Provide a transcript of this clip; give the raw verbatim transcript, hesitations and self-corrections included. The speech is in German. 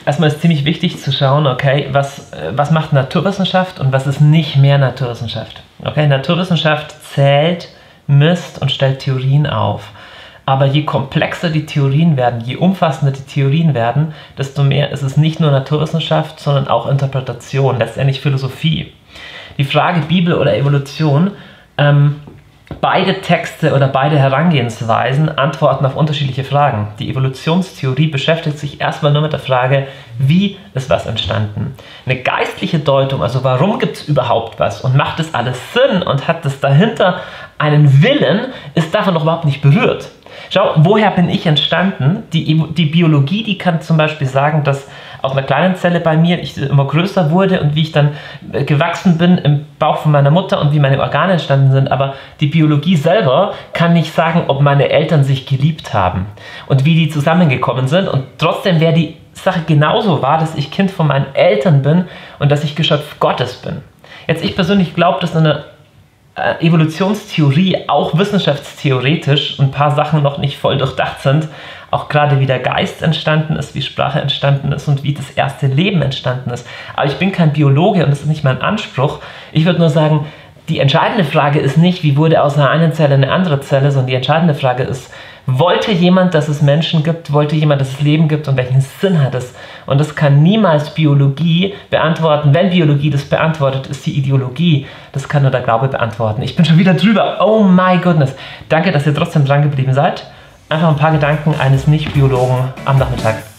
erstmal ist ziemlich wichtig zu schauen, okay, was, was macht Naturwissenschaft und was ist nicht mehr Naturwissenschaft. Okay, Naturwissenschaft zählt, misst und stellt Theorien auf. Aber je komplexer die Theorien werden, je umfassender die Theorien werden, desto mehr ist es nicht nur Naturwissenschaft, sondern auch Interpretation, letztendlich Philosophie. Die Frage Bibel oder Evolution, ähm, beide Texte oder beide Herangehensweisen antworten auf unterschiedliche Fragen. Die Evolutionstheorie beschäftigt sich erstmal nur mit der Frage, wie ist was entstanden? Eine geistliche Deutung, also warum gibt es überhaupt was und macht es alles Sinn und hat es dahinter einen Willen, ist davon noch überhaupt nicht berührt. Schau, woher bin ich entstanden? Die, die Biologie, die kann zum Beispiel sagen, dass aus einer kleinen Zelle bei mir ich immer größer wurde und wie ich dann gewachsen bin im Bauch von meiner Mutter und wie meine Organe entstanden sind. Aber die Biologie selber kann nicht sagen, ob meine Eltern sich geliebt haben und wie die zusammengekommen sind. Und trotzdem wäre die Sache genauso wahr, dass ich Kind von meinen Eltern bin und dass ich Geschöpf Gottes bin. Jetzt, ich persönlich glaube, dass eine Evolutionstheorie auch wissenschaftstheoretisch ein paar Sachen noch nicht voll durchdacht sind, auch gerade wie der Geist entstanden ist, wie Sprache entstanden ist und wie das erste Leben entstanden ist. Aber ich bin kein Biologe und das ist nicht mein Anspruch. Ich würde nur sagen, die entscheidende Frage ist nicht, wie wurde aus einer einen Zelle eine andere Zelle, sondern die entscheidende Frage ist, wollte jemand, dass es Menschen gibt, wollte jemand, dass es Leben gibt und welchen Sinn hat es? Und das kann niemals Biologie beantworten. Wenn Biologie das beantwortet, ist die Ideologie. Das kann nur der Glaube beantworten. Ich bin schon wieder drüber. Oh my goodness. Danke, dass ihr trotzdem dran geblieben seid. Einfach ein paar Gedanken eines Nicht-Biologen am Nachmittag.